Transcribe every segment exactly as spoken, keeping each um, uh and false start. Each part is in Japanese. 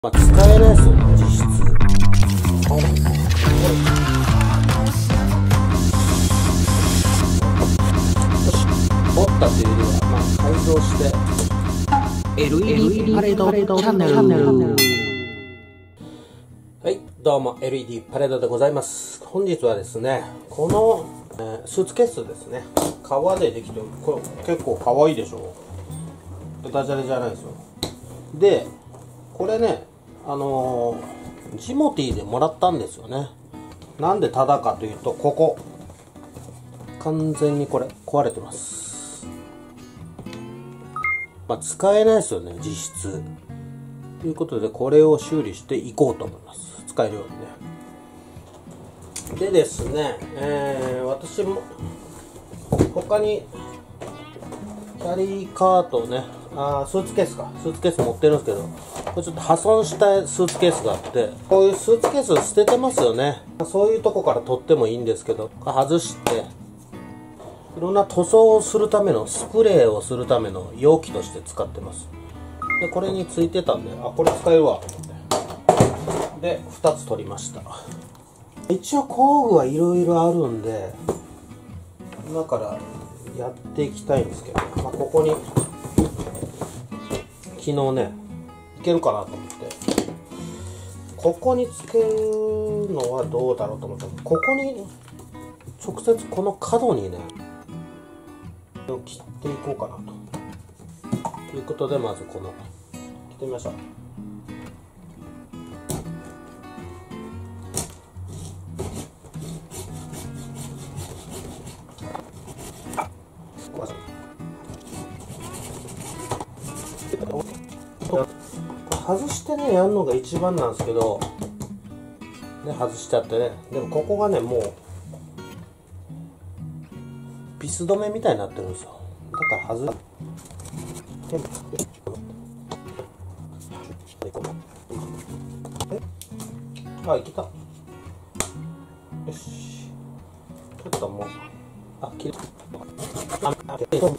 まあ、使えないですよね、実質。持ったというよりは、まあ、改造して エルイーディー パレードチャンネル。はい、どうも エルイーディー パレードでございます。本日はですね、この、えー、スーツケースですね、革でできてる。これ結構可愛いでしょ。ダジャレじゃないですよ。で、これね、あのー、ジモティーでもらったんですよね。なんでタダかというと、ここ完全にこれ壊れてます。まあ、使えないですよね、実質。ということで、これを修理していこうと思います。使えるようにね。でですね、えー、私も他にキャリーカートね、あースーツケースかスーツケース持ってるんですけど、これちょっと破損したスーツケースがあって、こういうスーツケース捨ててますよね。そういうとこから取ってもいいんですけど、外していろんな塗装をするためのスプレーをするための容器として使ってます。でこれについてたんで、あ、これ使えるわと思ってでふたつ取りました。一応工具はいろいろあるんで、今からやっていきたいんですけど、まあ、ここに昨日ねいけるかなと思って、ここにつけるのはどうだろうと思って、ここに直接この角にね切っていこうかなとということで、まずこの切ってみました。外してねやるのが一番なんですけどね、外しちゃってね。でもここがねもうビス止めみたいになってるんですよ。だから外あ、いけた。よし、ちょっともうあ、切れあ、あ、えっと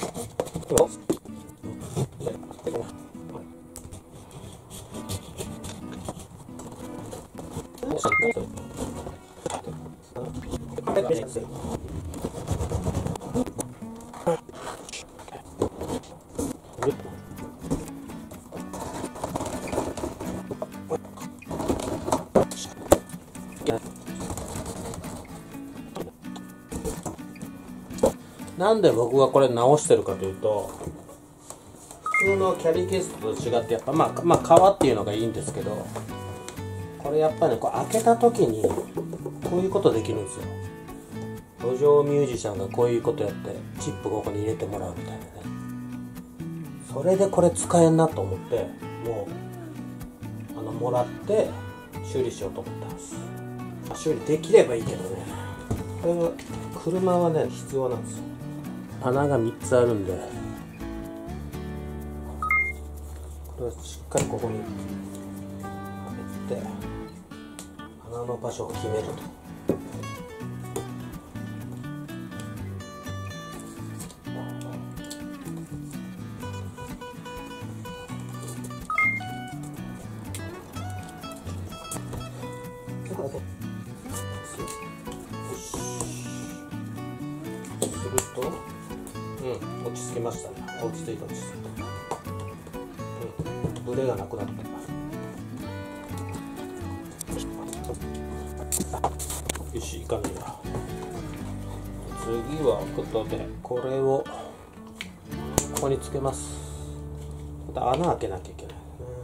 なんで僕がこれ直してるかというと、普通のキャリーケースと違ってやっぱまあまあ革っていうのがいいんですけど、これやっぱりねこう開けた時にこういうことできるんですよ。路上ミュージシャンがこういうことやってチップここに入れてもらうみたいなね。それでこれ使えんなと思って、もうあのもらって修理しようと思ったんです。修理できればいいけどね、これは車はね必要なんですよ。穴がみっつあるんで、これはしっかりここにはめて穴の場所を決めると。すると、うん、落ち着きましたね。落ち着いた落ち着いた。うん、ブレがなくなった。よし、いかねえな。次はことでこれをここにつけます。また穴開けなきゃいけない。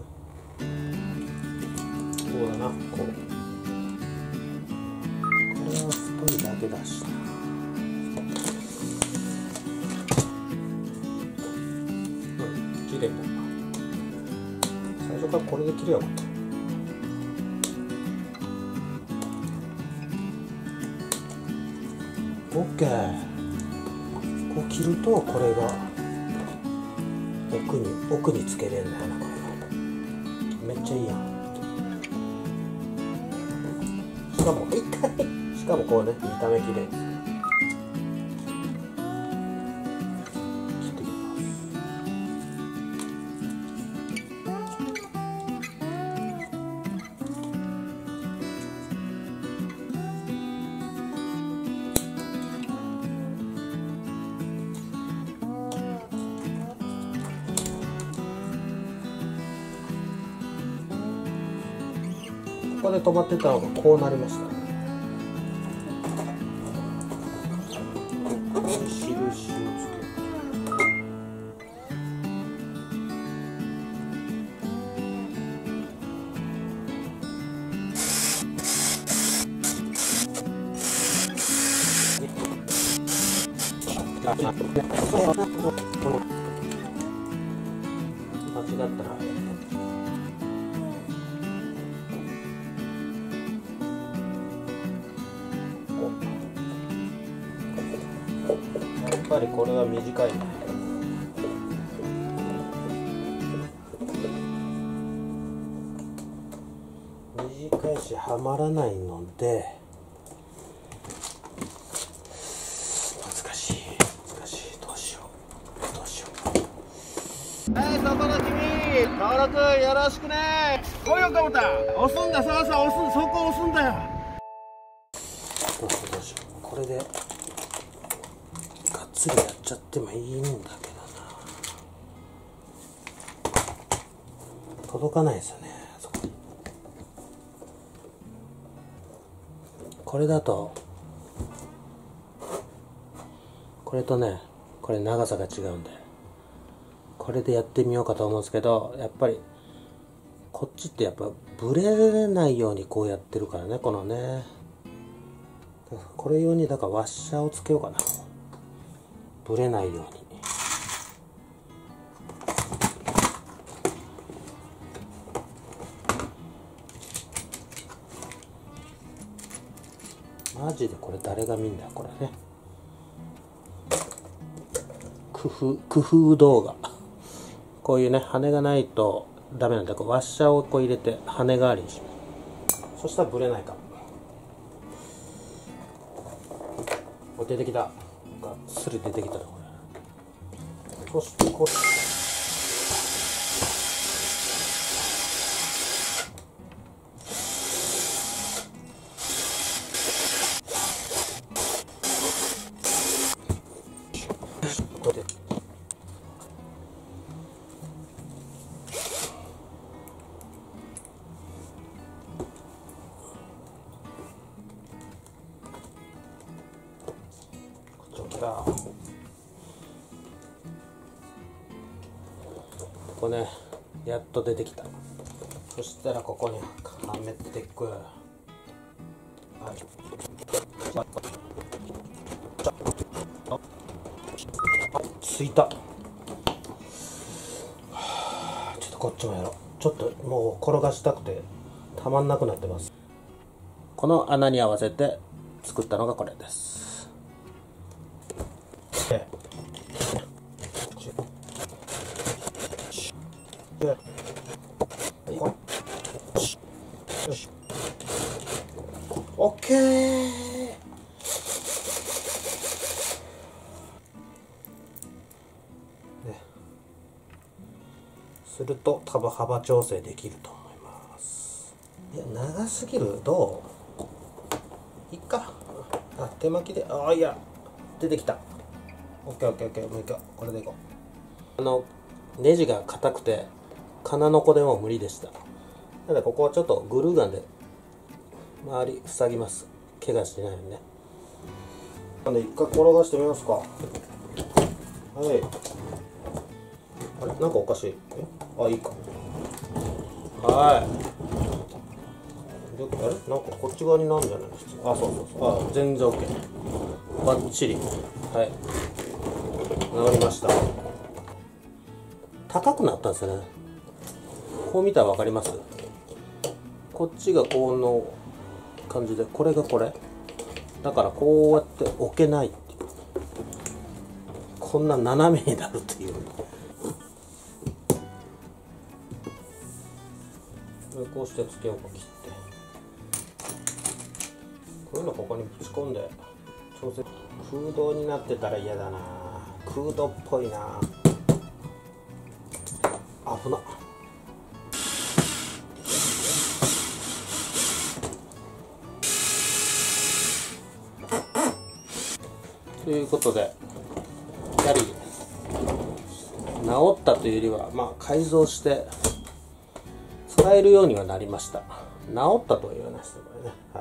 そうだな、こう。これは太いだけだしな。綺麗だな。最初からこれで切れよかった。オッケー。こう切るとこれが奥に奥につけれるんだよな。これがめっちゃいいやん。しかも痛い。しかもこうね見た目綺麗です。切っていきます。 こで止まってたのがこうなりましたね。印をつける。間違ったらやっぱりこれは短いね。短いしはまらないので難しい難しい。どうしようどうしよう。はい、そこの君登録よろしくね。 来いよかぼた、押すんだ。そうそう、押す、そこ押すんだよ。 どうしようどうしよう。これでがっつりやっちゃってもいいんだけどな。届かないですよね、そこに。これだとこれとね、これ長さが違うんで、これでやってみようかと思うんですけど、やっぱりこっちってやっぱブレないようにこうやってるからね、このね。これ用にだからワッシャーをつけようかな、ブレないように。マジでこれ誰が見んだこれね。工夫工夫動画。こういうね羽がないとダメなんで、こうワッシャーをこう入れて羽代わりにします。そしたらブレないか。お、出てきた。がっつり出てきたなこれ。そしてこうここね、やっと出てきた。そしたらここにはめていく。はい、ついた。ちょっとこっちもやろう。ちょっともう転がしたくてたまんなくなってます。この穴に合わせて作ったのがこれです。オッケー。すると多分幅調整できると思います。いや長すぎる。どういっか。あ、手巻きで、あ、いや出てきた。オッケーオッケーオッケー。もういいか、これでいこう。あのネジが硬くて金の子でも無理でした。なのでここはちょっとグルーガンで周り塞ぎます。怪我しないようにね。なんで一回転がしてみますか。はい。あれ、なんかおかしい。え、あ、いいか。はい。で、あれ、なんかこっち側になるんじゃないですか。あ、そうそうそう。あ、全然 OK。バッチリ。はい。治りました。高くなったんですよね。こう見たら分かります？こっちがこの感じで、これがこれ。だからこうやって置けないっていう。こんな斜めになるっていう。こうしてつけようか、切って。こういうのここにぶち込んで調整。空洞になってたら嫌だな。空洞っぽいな。危なっ。ということで、やはり治ったというよりは、まあ改造して使えるようにはなりました。 治ったとは言わないですね、これね。はい。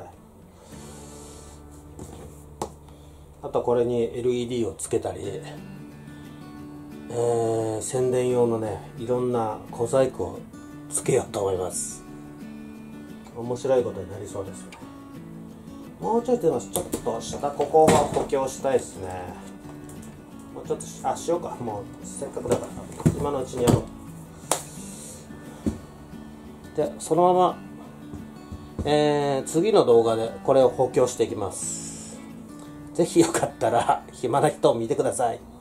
あとはこれに エルイーディー をつけたり、えー、宣伝用のね、いろんな小細工をつけようと思います。面白いことになりそうですね。もうちょいでもちょっと下ここは補強したいですね。もうちょっとあしようか。もうせっかくだから今のうちにやろう。でそのまま、えー、次の動画でこれを補強していきます。ぜひよかったら暇な人を見てください。